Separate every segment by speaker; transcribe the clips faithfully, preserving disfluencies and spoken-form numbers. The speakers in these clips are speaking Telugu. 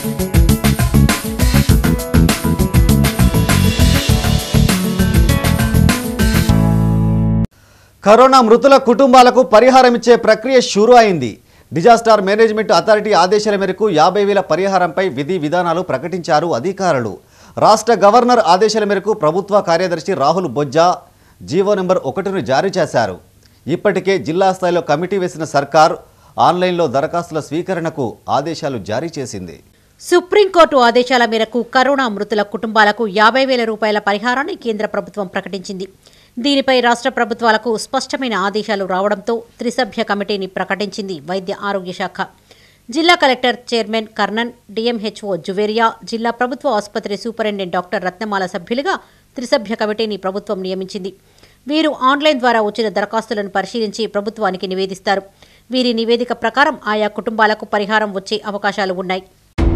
Speaker 1: కరోనా మృతుల కుటుంబాలకు పరిహారం ఇచ్చే ప్రక్రియ షురూ అయింది. డిజాస్టర్ మేనేజ్మెంట్ అథారిటీ ఆదేశాల మేరకు యాభై వేల పరిహారంపై విధి విధానాలు ప్రకటించారు అధికారులు. రాష్ట్ర గవర్నర్ ఆదేశాల మేరకు ప్రభుత్వ కార్యదర్శి రాహుల్ బొజ్జా జీవో నెంబర్ ఒకటిను జారీ చేశారు. ఇప్పటికే జిల్లా స్థాయిలో కమిటీ వేసిన సర్కార్ ఆన్లైన్లో దరఖాస్తుల స్వీకరణకు ఆదేశాలు జారీ చేసింది.
Speaker 2: సుప్రీంకోర్టు ఆదేశాల మేరకు కరోనా మృతుల కుటుంబాలకు యాభై వేల రూపాయల పరిహారాన్ని కేంద్ర ప్రభుత్వం ప్రకటించింది. దీనిపై రాష్ట్ర ప్రభుత్వాలకు స్పష్టమైన ఆదేశాలు రావడంతో త్రిసభ్య కమిటీని ప్రకటించింది వైద్య ఆరోగ్య శాఖ. జిల్లా collector chairman Karnan, DMHO Juveria, జిల్లా ప్రభుత్వ ఆసుపత్రి సూపరింటెండెంట్ డాక్టర్ రత్నమాల సభ్యులుగా త్రిసభ్య కమిటీని ప్రభుత్వం నియమించింది. వీరు ఆన్లైన్ ద్వారా వచ్చిన దరఖాస్తులను పరిశీలించి ప్రభుత్వానికి నివేదిస్తారు. వీరి నివేదిక ప్రకారం ఆయా కుటుంబాలకు పరిహారం వచ్చే అవకాశాలు ఉన్నాయి.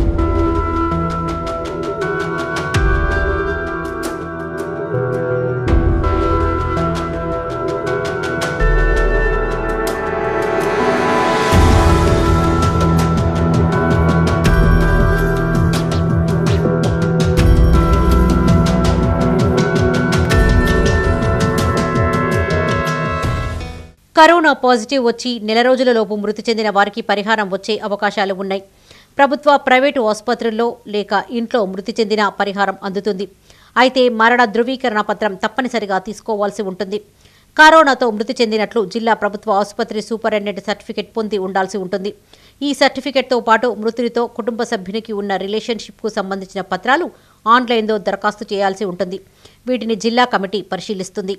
Speaker 2: కరోనా పాజిటివ్ వచ్చి నెల రోజులలోపు మృతి చెందిన వారికి పరిహారం వచ్చే అవకాశాలు ఉన్నాయి. ప్రభుత్వ, ప్రైవేటు ఆసుపత్రుల్లో లేక ఇంట్లో మృతి చెందిన పరిహారం అందుతుంది. అయితే మరణ ధృవీకరణ పత్రం తప్పనిసరిగా తీసుకోవాల్సి ఉంటుంది. కరోనాతో మృతి చెందినట్లు జిల్లా ప్రభుత్వ ఆసుపత్రి సూపరింటెండెంట్ సర్టిఫికెట్ పొంది ఉండాల్సి ఉంటుంది. ఈ సర్టిఫికెట్తో పాటు మృతుడితో కుటుంబ సభ్యునికి ఉన్న రిలేషన్షిప్కు సంబంధించిన పత్రాలు ఆన్లైన్లో దరఖాస్తు చేయాల్సి ఉంటుంది. వీటిని జిల్లా కమిటీ పరిశీలిస్తుంది.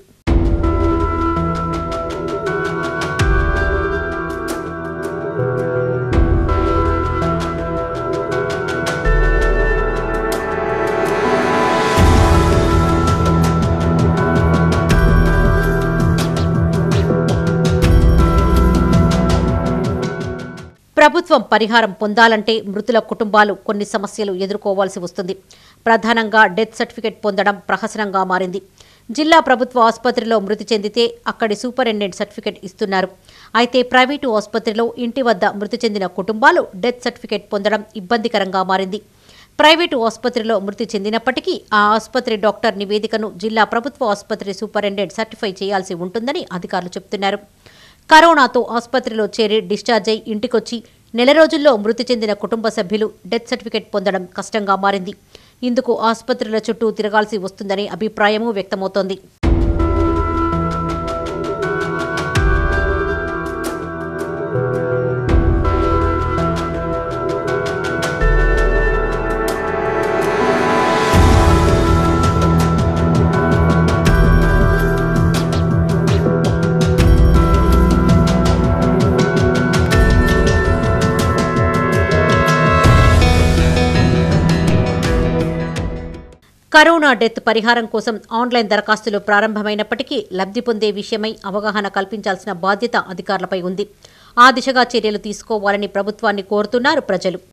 Speaker 2: ప్రభుత్వం పరిహారం పొందాలంటే మృతుల కుటుంబాలు కొన్ని సమస్యలు ఎదుర్కోవాల్సి వస్తుంది. ప్రధానంగా డెత్ సర్టిఫికెట్ పొందడం ప్రహసనంగా మారింది. జిల్లా ప్రభుత్వ ఆసుపత్రిలో మృతి చెందితే అక్కడి సూపరింటెండెంట్ సర్టిఫికెట్ ఇస్తున్నారు. అయితే ప్రైవేటు ఆసుపత్రిలో ఇంటి వద్ద మృతి చెందిన కుటుంబాలు డెత్ సర్టిఫికెట్ పొందడం ఇబ్బందికరంగా మారింది. ప్రైవేటు ఆసుపత్రిలో మృతి చెందినప్పటికీ ఆ ఆసుపత్రి డాక్టర్ నివేదికను జిల్లా ప్రభుత్వ ఆసుపత్రి సూపరింటెండెంట్ సర్టిఫై చేయాల్సి ఉంటుందని అధికారులు చెబుతున్నారు. కరోనాతో ఆసుపత్రిలో చేరి డిశ్చార్జ్ అయి ఇంటికొచ్చి నెల రోజుల్లో మృతి చెందిన కుటుంబ సభ్యులు డెత్ సర్టిఫికెట్ పొందడం కష్టంగా మారింది. ఇందుకు ఆసుపత్రుల చుట్టూ తిరగాల్సి వస్తుందనే అభిప్రాయమూ వ్యక్తమవుతోంది. కరోనా డెత్ పరిహారం కోసం ఆన్లైన్ దరఖాస్తులు ప్రారంభమైనప్పటికీ లబ్ధి పొందే విషయమై అవగాహన కల్పించాల్సిన బాధ్యత అధికారులపై ఉంది. ఆ దిశగా చర్యలు తీసుకోవాలని ప్రభుత్వాన్ని కోరుతున్నారు ప్రజలు.